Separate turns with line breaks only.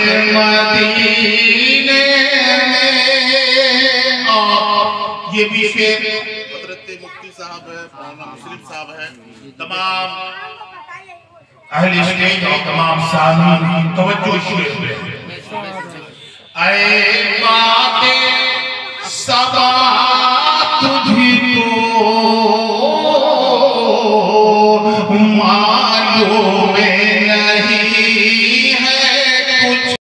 मदीने में। और ये भी शेर हज़रत मुफ्ती साहब है, मौलाना मुस्लिम साहब है, तमाम अहले स्टेज और तमाम सामईन की तवज्जो शेर पे। आए